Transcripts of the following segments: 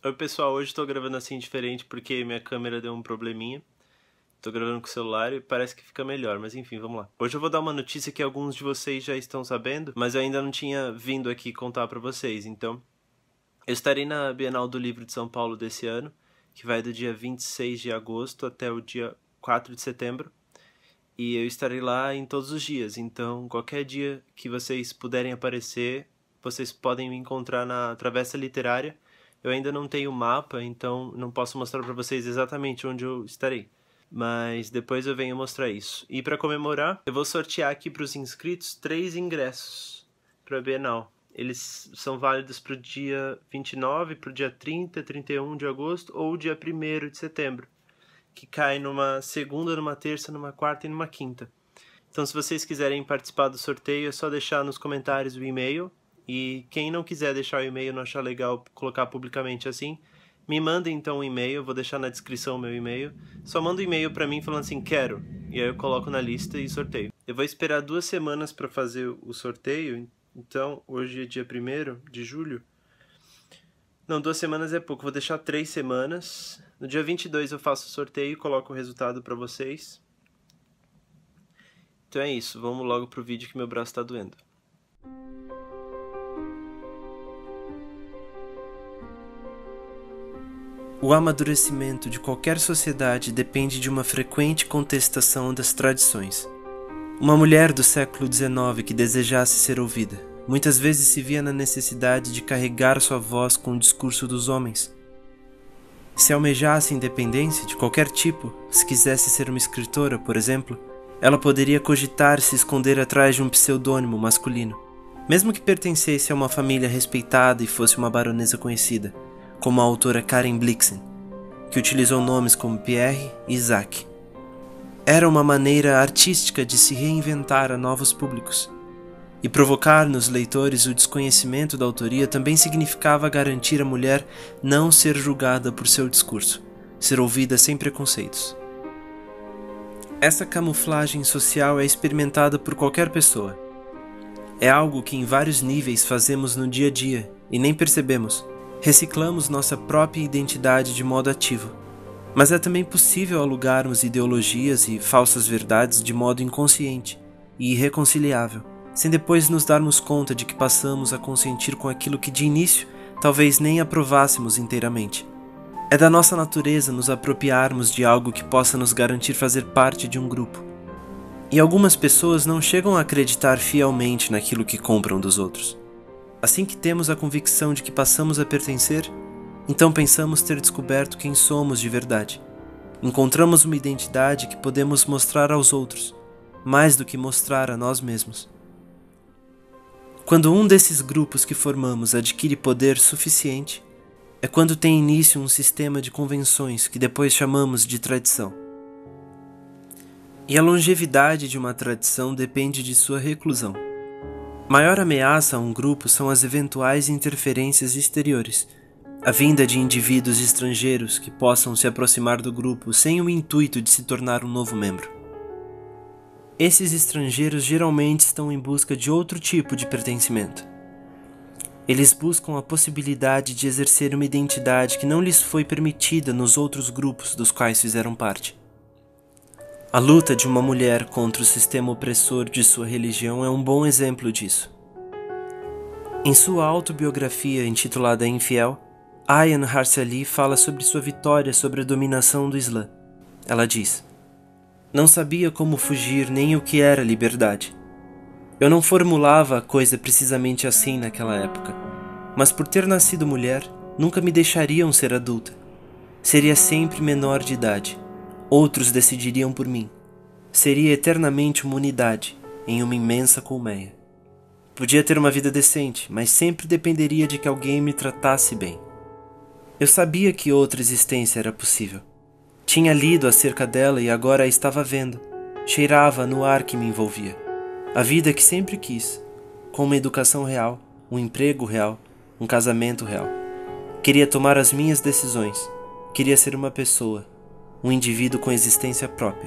Oi pessoal, hoje estou gravando assim diferente porque minha câmera deu um probleminha. Tô gravando com o celular e parece que fica melhor, mas enfim, vamos lá. Hoje eu vou dar uma notícia que alguns de vocês já estão sabendo, mas eu ainda não tinha vindo aqui contar pra vocês. Então, eu estarei na Bienal do Livro de São Paulo desse ano, que vai do dia 26 de agosto até o dia 4 de setembro. E eu estarei lá em todos os dias, então qualquer dia que vocês puderem aparecer, vocês podem me encontrar na Travessa Literária. Eu ainda não tenho mapa, então não posso mostrar para vocês exatamente onde eu estarei. Mas depois eu venho mostrar isso. E para comemorar, eu vou sortear aqui para os inscritos 3 ingressos para a Bienal. Eles são válidos para o dia 29, para o dia 30, 31 de agosto ou dia 1º de setembro, que cai numa segunda, numa terça, numa quarta e numa quinta. Então, se vocês quiserem participar do sorteio, é só deixar nos comentários o e-mail. E quem não quiser deixar o e-mail, não achar legal colocar publicamente assim, me manda então um e-mail, eu vou deixar na descrição o meu e-mail. Só manda um e-mail pra mim falando assim, quero, e aí eu coloco na lista e sorteio. Eu vou esperar 2 semanas pra fazer o sorteio, então hoje é dia 1º de julho. Não, 2 semanas é pouco, vou deixar 3 semanas. No dia 22 eu faço o sorteio e coloco o resultado pra vocês. Então é isso, vamos logo pro vídeo que meu braço tá doendo. O amadurecimento de qualquer sociedade depende de uma frequente contestação das tradições. Uma mulher do século XIX que desejasse ser ouvida, muitas vezes se via na necessidade de carregar sua voz com o discurso dos homens. Se almejasse independência de qualquer tipo, se quisesse ser uma escritora, por exemplo, ela poderia cogitar se esconder atrás de um pseudônimo masculino, mesmo que pertencesse a uma família respeitada e fosse uma baronesa conhecida, como a autora Karen Blixen, que utilizou nomes como Pierre e Isaac. Era uma maneira artística de se reinventar a novos públicos, e provocar nos leitores o desconhecimento da autoria também significava garantir à mulher não ser julgada por seu discurso, ser ouvida sem preconceitos. Essa camuflagem social é experimentada por qualquer pessoa. É algo que em vários níveis fazemos no dia a dia e nem percebemos. Reciclamos nossa própria identidade de modo ativo, mas é também possível alugarmos ideologias e falsas verdades de modo inconsciente e irreconciliável, sem depois nos darmos conta de que passamos a consentir com aquilo que de início talvez nem aprovássemos inteiramente. É da nossa natureza nos apropriarmos de algo que possa nos garantir fazer parte de um grupo. E algumas pessoas não chegam a acreditar fielmente naquilo que compram dos outros. Assim que temos a convicção de que passamos a pertencer, então pensamos ter descoberto quem somos de verdade. Encontramos uma identidade que podemos mostrar aos outros, mais do que mostrar a nós mesmos. Quando um desses grupos que formamos adquire poder suficiente, é quando tem início um sistema de convenções que depois chamamos de tradição. E a longevidade de uma tradição depende de sua reclusão. Maior ameaça a um grupo são as eventuais interferências exteriores, a vinda de indivíduos estrangeiros que possam se aproximar do grupo sem o intuito de se tornar um novo membro. Esses estrangeiros geralmente estão em busca de outro tipo de pertencimento. Eles buscam a possibilidade de exercer uma identidade que não lhes foi permitida nos outros grupos dos quais fizeram parte. A luta de uma mulher contra o sistema opressor de sua religião é um bom exemplo disso. Em sua autobiografia intitulada Infiel, Ayaan Hirsi Ali fala sobre sua vitória sobre a dominação do Islã. Ela diz: "Não sabia como fugir nem o que era liberdade. Eu não formulava a coisa precisamente assim naquela época, mas por ter nascido mulher, nunca me deixariam ser adulta. Seria sempre menor de idade. Outros decidiriam por mim. Seria eternamente uma unidade, em uma imensa colmeia. Podia ter uma vida decente, mas sempre dependeria de que alguém me tratasse bem. Eu sabia que outra existência era possível. Tinha lido acerca dela e agora a estava vendo. Cheirava no ar que me envolvia. A vida que sempre quis, com uma educação real, um emprego real, um casamento real. Queria tomar as minhas decisões. Queria ser uma pessoa, um indivíduo com existência própria."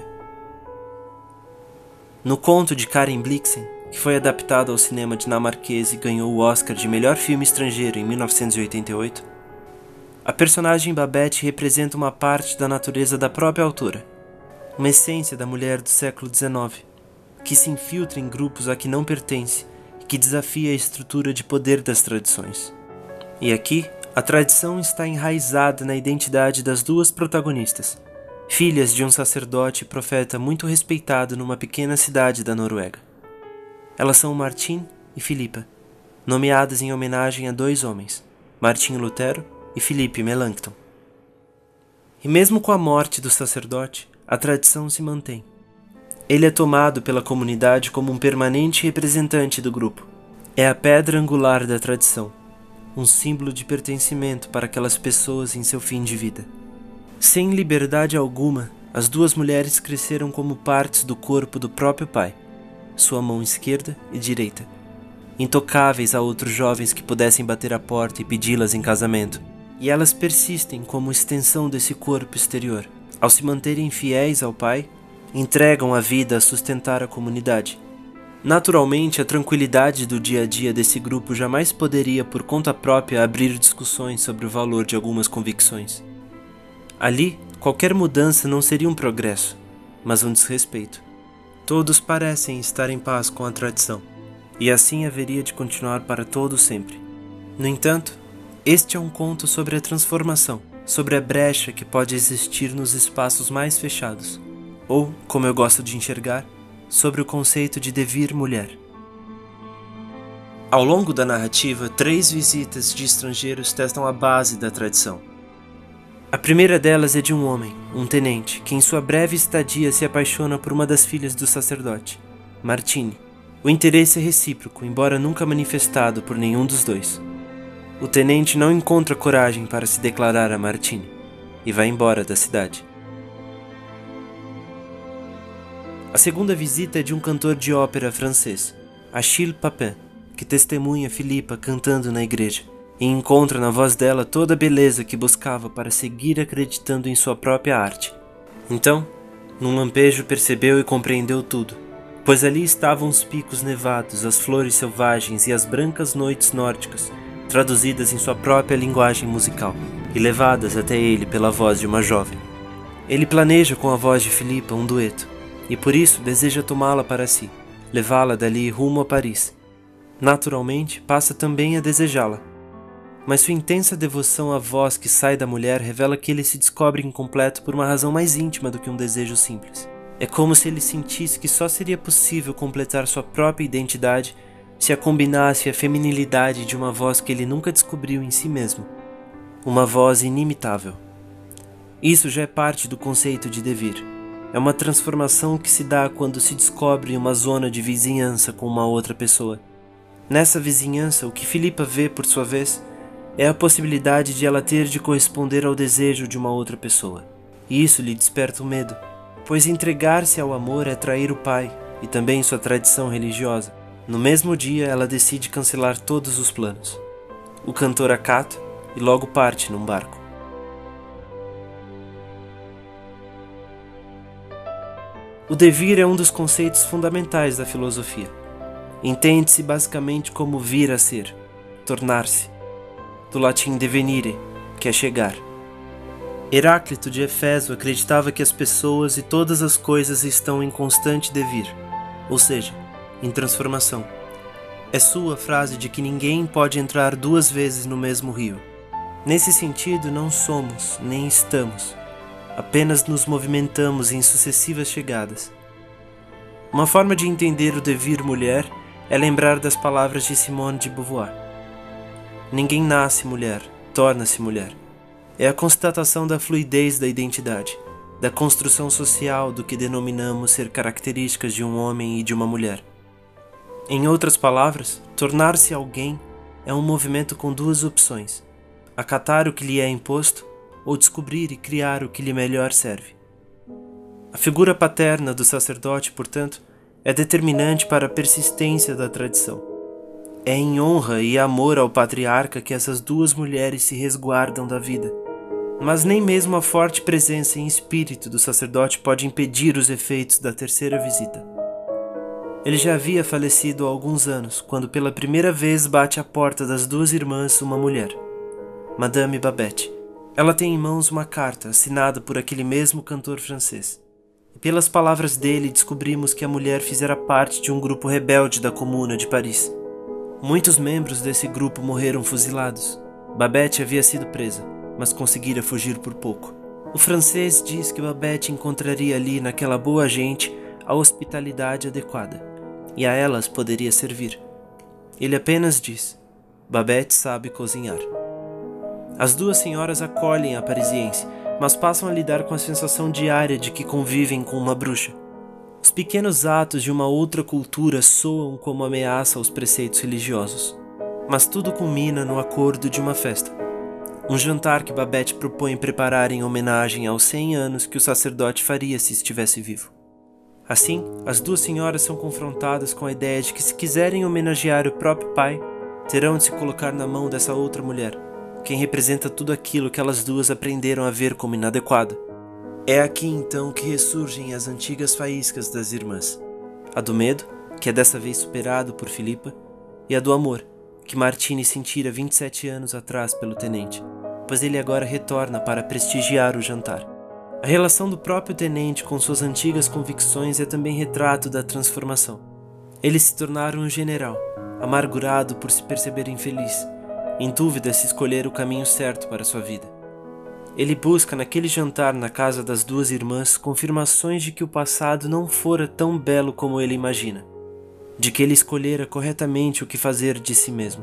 No conto de Karen Blixen, que foi adaptado ao cinema dinamarquês e ganhou o Oscar de melhor filme estrangeiro em 1988, A personagem Babette representa uma parte da natureza da própria autora, uma essência da mulher do século XIX, que se infiltra em grupos a que não pertence e que desafia a estrutura de poder das tradições. E aqui, a tradição está enraizada na identidade das duas protagonistas, filhas de um sacerdote e profeta muito respeitado numa pequena cidade da Noruega. Elas são Martin e Filippa, nomeadas em homenagem a dois homens, Martinho Lutero e Philippe Melanchthon. E mesmo com a morte do sacerdote, a tradição se mantém. Ele é tomado pela comunidade como um permanente representante do grupo. É a pedra angular da tradição, um símbolo de pertencimento para aquelas pessoas em seu fim de vida. Sem liberdade alguma, as duas mulheres cresceram como partes do corpo do próprio pai, sua mão esquerda e direita, intocáveis a outros jovens que pudessem bater a porta e pedi-las em casamento. E elas persistem como extensão desse corpo exterior. Ao se manterem fiéis ao pai, entregam a vida a sustentar a comunidade. Naturalmente, a tranquilidade do dia a dia desse grupo jamais poderia, por conta própria, abrir discussões sobre o valor de algumas convicções. Ali, qualquer mudança não seria um progresso, mas um desrespeito. Todos parecem estar em paz com a tradição, e assim haveria de continuar para todo sempre. No entanto, este é um conto sobre a transformação, sobre a brecha que pode existir nos espaços mais fechados, ou, como eu gosto de enxergar, sobre o conceito de devir mulher. Ao longo da narrativa, 3 visitas de estrangeiros testam a base da tradição. A primeira delas é de um homem, um tenente, que em sua breve estadia se apaixona por uma das filhas do sacerdote, Martine. O interesse é recíproco, embora nunca manifestado por nenhum dos dois. O tenente não encontra coragem para se declarar a Martine e vai embora da cidade. A segunda visita é de um cantor de ópera francês, Achille Papin, que testemunha Filippa cantando na igreja e encontra na voz dela toda a beleza que buscava para seguir acreditando em sua própria arte. Então, num lampejo percebeu e compreendeu tudo, pois ali estavam os picos nevados, as flores selvagens e as brancas noites nórdicas, traduzidas em sua própria linguagem musical e levadas até ele pela voz de uma jovem. Ele planeja com a voz de Filippa um dueto, e por isso deseja tomá-la para si, levá-la dali rumo a Paris. Naturalmente, passa também a desejá-la. Mas sua intensa devoção à voz que sai da mulher revela que ele se descobre incompleto por uma razão mais íntima do que um desejo simples. É como se ele sentisse que só seria possível completar sua própria identidade se a combinasse a feminilidade de uma voz que ele nunca descobriu em si mesmo. Uma voz inimitável. Isso já é parte do conceito de devir. É uma transformação que se dá quando se descobre uma zona de vizinhança com uma outra pessoa. Nessa vizinhança, o que Filippa vê, por sua vez, é a possibilidade de ela ter de corresponder ao desejo de uma outra pessoa. E isso lhe desperta o medo, pois entregar-se ao amor é trair o pai e também sua tradição religiosa. No mesmo dia, ela decide cancelar todos os planos. O cantor acata e logo parte num barco. O devir é um dos conceitos fundamentais da filosofia. Entende-se basicamente como vir a ser, tornar-se, do latim devenire, que é chegar. Heráclito de Éfeso acreditava que as pessoas e todas as coisas estão em constante devir, ou seja, em transformação. É sua a frase de que ninguém pode entrar 2 vezes no mesmo rio. Nesse sentido, não somos, nem estamos. Apenas nos movimentamos em sucessivas chegadas. Uma forma de entender o devir mulher é lembrar das palavras de Simone de Beauvoir. Ninguém nasce mulher, torna-se mulher. É a constatação da fluidez da identidade, da construção social do que denominamos ser características de um homem e de uma mulher. Em outras palavras, tornar-se alguém é um movimento com 2 opções: acatar o que lhe é imposto ou descobrir e criar o que lhe melhor serve. A figura paterna do sacerdote, portanto, é determinante para a persistência da tradição. É em honra e amor ao patriarca que essas 2 mulheres se resguardam da vida. Mas nem mesmo a forte presença em espírito do sacerdote pode impedir os efeitos da terceira visita. Ele já havia falecido há alguns anos, quando pela primeira vez bate à porta das 2 irmãs uma mulher, Madame Babette, Ela tem em mãos uma carta assinada por aquele mesmo cantor francês. E pelas palavras dele descobrimos que a mulher fizera parte de um grupo rebelde da Comuna de Paris. Muitos membros desse grupo morreram fuzilados. Babette havia sido presa, mas conseguira fugir por pouco. O francês diz que Babette encontraria ali naquela boa gente a hospitalidade adequada, e a elas poderia servir. Ele apenas diz: Babette sabe cozinhar. As duas senhoras acolhem a parisiense, mas passam a lidar com a sensação diária de que convivem com uma bruxa. Os pequenos atos de uma outra cultura soam como ameaça aos preceitos religiosos. Mas tudo culmina no acordo de uma festa. Um jantar que Babette propõe preparar em homenagem aos 100 anos que o sacerdote faria se estivesse vivo. Assim, as duas senhoras são confrontadas com a ideia de que, se quiserem homenagear o próprio pai, terão de se colocar na mão dessa outra mulher, quem representa tudo aquilo que elas duas aprenderam a ver como inadequado. É aqui então que ressurgem as antigas faíscas das irmãs. A do medo, que é dessa vez superado por Filipa, e a do amor, que Martini sentira 27 anos atrás pelo tenente, pois ele agora retorna para prestigiar o jantar. A relação do próprio tenente com suas antigas convicções é também retrato da transformação. Ele se tornara um general, amargurado por se perceber infeliz, em dúvida se escolher o caminho certo para sua vida. Ele busca naquele jantar na casa das duas irmãs confirmações de que o passado não fora tão belo como ele imagina, de que ele escolhera corretamente o que fazer de si mesmo.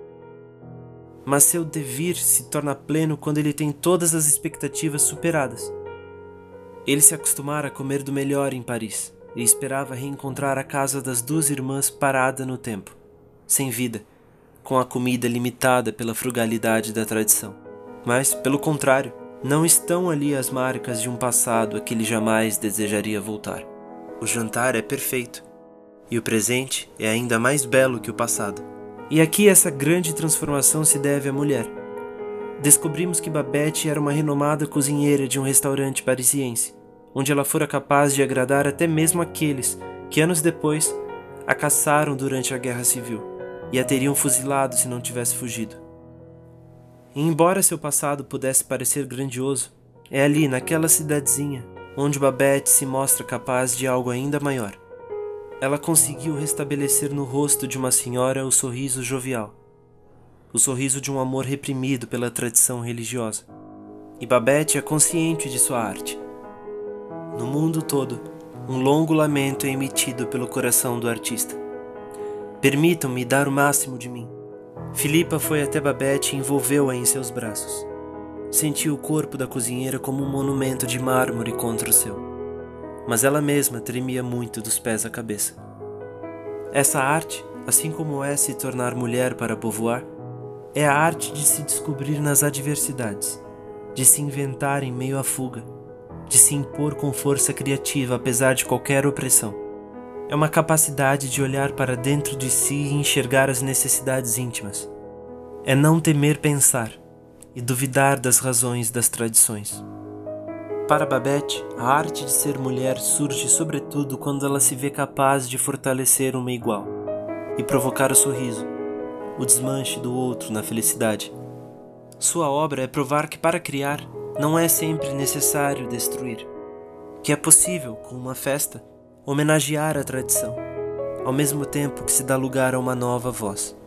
Mas seu devir se torna pleno quando ele tem todas as expectativas superadas. Ele se acostumara a comer do melhor em Paris e esperava reencontrar a casa das duas irmãs parada no tempo, sem vida, com a comida limitada pela frugalidade da tradição. Mas, pelo contrário, não estão ali as marcas de um passado a que ele jamais desejaria voltar. O jantar é perfeito, e o presente é ainda mais belo que o passado. E aqui essa grande transformação se deve à mulher. Descobrimos que Babette era uma renomada cozinheira de um restaurante parisiense, onde ela fora capaz de agradar até mesmo aqueles que anos depois a caçaram durante a Guerra Civil e a teriam fuzilado se não tivesse fugido. E embora seu passado pudesse parecer grandioso, é ali, naquela cidadezinha, onde Babette se mostra capaz de algo ainda maior. Ela conseguiu restabelecer no rosto de uma senhora o sorriso jovial, o sorriso de um amor reprimido pela tradição religiosa. E Babette é consciente de sua arte. No mundo todo, um longo lamento é emitido pelo coração do artista. Permitam-me dar o máximo de mim. Filipa foi até Babette e envolveu-a em seus braços. Sentiu o corpo da cozinheira como um monumento de mármore contra o seu. Mas ela mesma tremia muito dos pés à cabeça. Essa arte, assim como é se tornar mulher para Beauvoir, é a arte de se descobrir nas adversidades, de se inventar em meio à fuga, de se impor com força criativa apesar de qualquer opressão. É uma capacidade de olhar para dentro de si e enxergar as necessidades íntimas. É não temer pensar e duvidar das razões das tradições. Para Babette, a arte de ser mulher surge sobretudo quando ela se vê capaz de fortalecer uma igual e provocar o sorriso, o desmanche do outro na felicidade. Sua obra é provar que para criar não é sempre necessário destruir, que é possível, com uma festa, homenagear a tradição, ao mesmo tempo que se dá lugar a uma nova voz.